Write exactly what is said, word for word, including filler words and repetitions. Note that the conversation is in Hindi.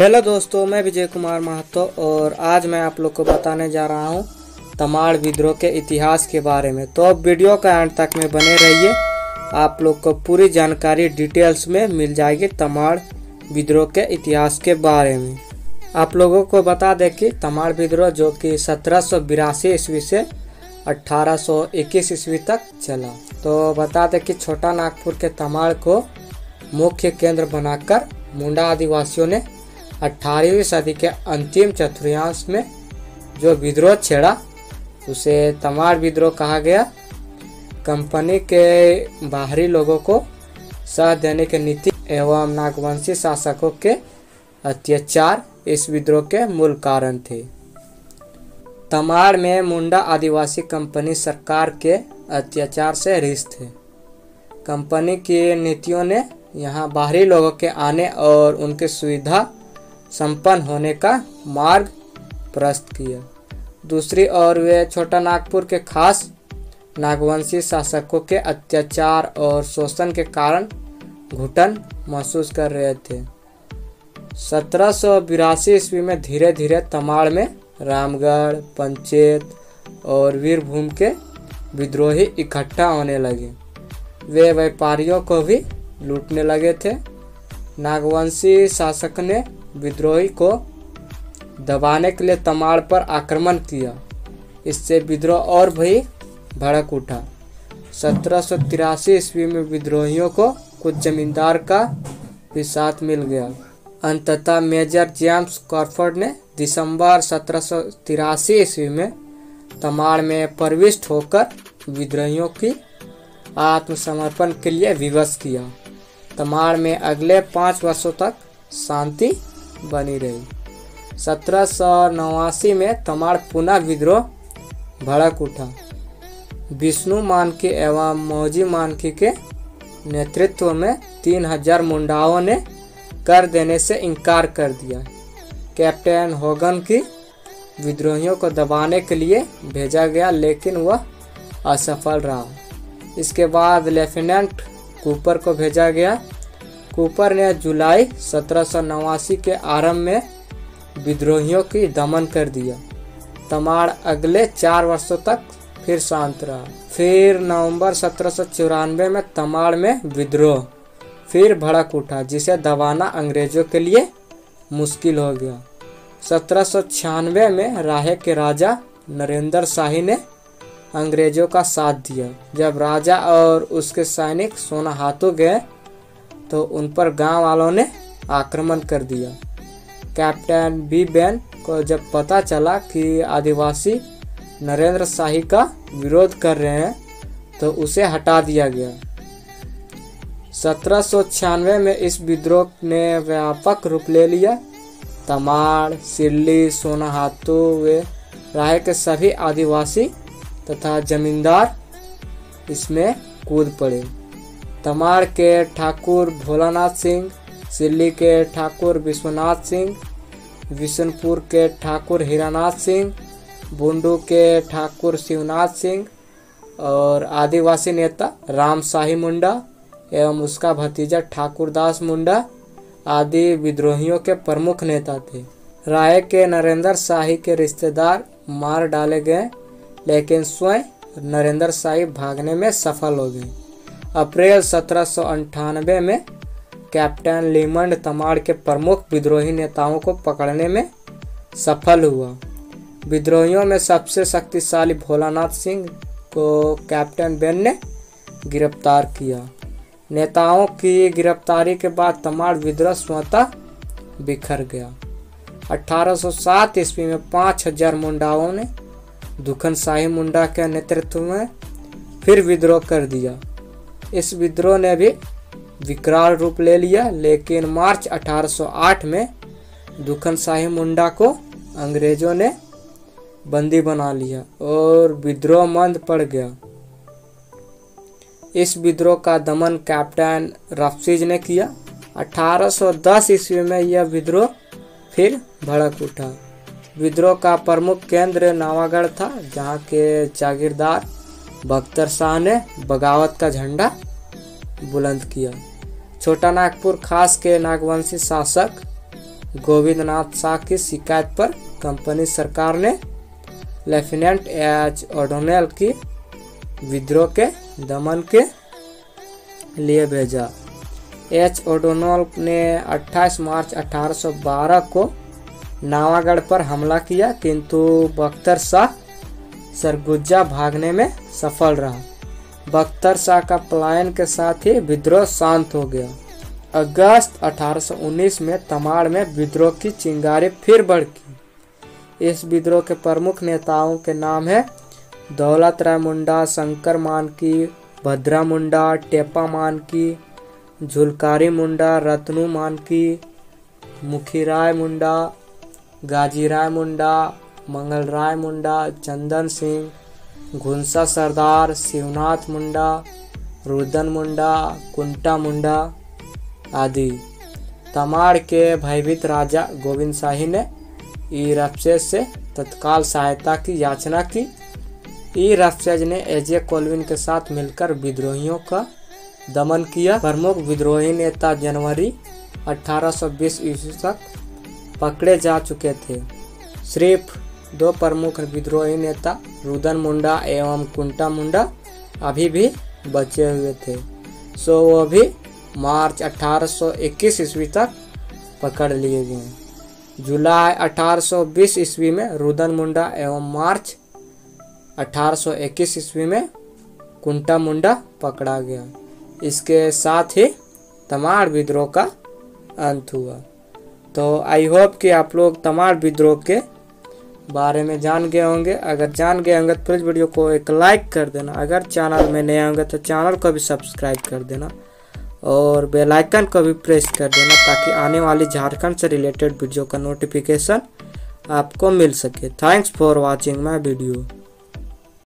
हेलो दोस्तों, मैं विजय कुमार महतो और आज मैं आप लोग को बताने जा रहा हूं तमाड़ विद्रोह के इतिहास के बारे में। तो अब वीडियो का अंत तक में बने रहिए, आप लोग को पूरी जानकारी डिटेल्स में मिल जाएगी तमाड़ विद्रोह के इतिहास के बारे में। आप लोगों को बता दें कि तमाड़ विद्रोह जो कि सत्रह सौ बिरासी ईस्वी से अठारह सौ इक्कीस ईस्वी तक चला। तो बता दें कि छोटा नागपुर के तमाड़ को मुख्य केंद्र बनाकर मुंडा आदिवासियों ने अठारहवीं सदी के अंतिम चतुर्थांश में जो विद्रोह छेड़ा उसे तमाड़ विद्रोह कहा गया। कंपनी के बाहरी लोगों को साथ देने की नीति एवं नागवंशी शासकों के अत्याचार इस विद्रोह के मूल कारण थे। तमाड़ में मुंडा आदिवासी कंपनी सरकार के अत्याचार से रिश्त थे। कंपनी की नीतियों ने यहाँ बाहरी लोगों के आने और उनकी सुविधा संपन्न होने का मार्ग प्रशस्त किया। दूसरी ओर वे छोटा नागपुर के खास नागवंशी शासकों के अत्याचार और शोषण के कारण घुटन महसूस कर रहे थे। सत्रह सौ बिरासी ईस्वी में धीरे धीरे तमाड़ में रामगढ़, पंचेत और वीरभूम के विद्रोही इकट्ठा होने लगे। वे व्यापारियों को भी लूटने लगे थे। नागवंशी शासक ने विद्रोही को दबाने के लिए तमाड़ पर आक्रमण किया। इससे विद्रोह और भी भड़क उठा। सत्रह सौ तिरासी ईस्वी में विद्रोहियों को कुछ जमींदार का भी साथ मिल गया। अंततः मेजर जेम्स क्रॉफर्ड ने दिसंबर सत्रह सौ तिरासी ईस्वी में तमाड़ में प्रविष्ट होकर विद्रोहियों की आत्मसमर्पण के लिए विवश किया। तमाड़ में अगले पाँच वर्षों तक शांति बनी रही। सत्रह सौ नवासी में तमाड़ पुनः विद्रोह भड़क उठा। विष्णु मानकी एवं मौजी मानकी के नेतृत्व में तीन हजार मुंडाओं ने कर देने से इनकार कर दिया। कैप्टन होगन की विद्रोहियों को दबाने के लिए भेजा गया, लेकिन वह असफल रहा। इसके बाद लेफ्टिनेंट कूपर को भेजा गया। कूपर ने जुलाई सत्रह सौ नवासी के आरंभ में विद्रोहियों की दमन कर दिया। तमाड़ अगले चार वर्षों तक फिर शांत रहा। फिर नवंबर सत्रह सौ चौरानवे में तमाड़ में विद्रोह फिर भड़क उठा, जिसे दबाना अंग्रेजों के लिए मुश्किल हो गया। सत्रह सौ छियानवे में राहे के राजा नरेंद्र शाही ने अंग्रेजों का साथ दिया। जब राजा और उसके सैनिक सोनाहातू गए तो उन पर गांव वालों ने आक्रमण कर दिया। कैप्टन बी बैन को जब पता चला कि आदिवासी नरेंद्र शाही का विरोध कर रहे हैं तो उसे हटा दिया गया। सत्रह सौ छियानवे में इस विद्रोह ने व्यापक रूप ले लिया। तमाड़, सिल्ली, सोनाहातू वे राय के सभी आदिवासी तथा जमींदार इसमें कूद पड़े। तमाड़ के ठाकुर भोलानाथ सिंह, सिल्ली के ठाकुर विश्वनाथ सिंह, विशनपुर के ठाकुर हीरानाथ सिंह, बुंडू के ठाकुर शिवनाथ सिंह और आदिवासी नेता राम शाही मुंडा एवं उसका भतीजा ठाकुर दास मुंडा आदि विद्रोहियों के प्रमुख नेता थे। राय के नरेंद्र शाही के रिश्तेदार मार डाले गए, लेकिन स्वयं नरेंद्र शाही भागने में सफल हो गए। अप्रैल सत्रह सौ अंठानवे में कैप्टन लीमंड तमाड़ के प्रमुख विद्रोही नेताओं को पकड़ने में सफल हुआ। विद्रोहियों में सबसे शक्तिशाली भोलानाथ सिंह को कैप्टन बेन ने गिरफ्तार किया। नेताओं की गिरफ्तारी के बाद तमाड़ विद्रोह स्वतः बिखर गया। अठारह सौ सात ईस्वी में पाँच हजार मुंडाओं ने दुखन शाही मुंडा के नेतृत्व में फिर विद्रोह कर दिया। इस विद्रोह ने भी विकराल रूप ले लिया, लेकिन मार्च अठारह सौ आठ में दुखन शाही मुंडा को अंग्रेजों ने बंदी बना लिया और विद्रोह मंद पड़ गया। इस विद्रोह का दमन कैप्टन रफसीज ने किया। अठारह सौ दस ईस्वी में यह विद्रोह फिर भड़क उठा। विद्रोह का प्रमुख केंद्र नावागढ़ था, जहां के जागीरदार बख्तर शाह ने बगावत का झंडा बुलंद किया। छोटा नागपुर खास के नागवंशी शासक गोविंदनाथ शाह की शिकायत पर कंपनी सरकार ने लेफ्टिनेंट एच ओडोनेल की विद्रोह के दमन के लिए भेजा। एच ओडोनेल ने अट्ठाईस मार्च अठारह सौ बारह को नावागढ़ पर हमला किया, किंतु बख्तर शाह सरगुजा भागने में सफल रहा। बख्तर शाह का पलायन के साथ ही विद्रोह शांत हो गया। अगस्त अठारह सौ उन्नीस में तमाड़ में विद्रोह की चिंगारी फिर भड़की। इस विद्रोह के प्रमुख नेताओं के नाम है दौलत राय मुंडा, शंकर मानकी, भद्रा मुंडा, टेपा मानकी, झुलकारी मुंडा, रत्नू मानकी, मुखीराय मुंडा, गाजीराय मुंडा, मंगल राय मुंडा, चंदन सिंह, घुनसा सरदार, शिवनाथ मुंडा, रुदन मुंडा, कुंटा मुंडा आदि। तमाड़ के भयभीत राजा गोविंद शाही ने ई रफसेज से तत्काल सहायता की याचना की। ई रफसेज ने एजे कोल्विन के साथ मिलकर विद्रोहियों का दमन किया। प्रमुख विद्रोही नेता जनवरी अठारह सौ बीस ईस्वी तक पकड़े जा चुके थे। सिर्फ दो प्रमुख विद्रोही नेता रुदन मुंडा एवं कुंटा मुंडा अभी भी बचे हुए थे, सो वो भी मार्च अठारह सौ इक्कीस ईस्वी तक पकड़ लिए गए। जुलाई अठारह सौ बीस ईस्वी में रुदन मुंडा एवं मार्च अठारह सौ इक्कीस ईस्वी में कुंटा मुंडा पकड़ा गया। इसके साथ ही तमाड़ विद्रोह का अंत हुआ। तो आई होप कि आप लोग तमाड़ विद्रोह के बारे में जान गए होंगे। अगर जान गए होंगे तो प्लीज़ वीडियो को एक लाइक कर देना। अगर चैनल में नए होंगे तो चैनल को भी सब्सक्राइब कर देना और बेल आइकन को भी प्रेस कर देना, ताकि आने वाली झारखंड से रिलेटेड वीडियो का नोटिफिकेशन आपको मिल सके। Thanks for watching my video.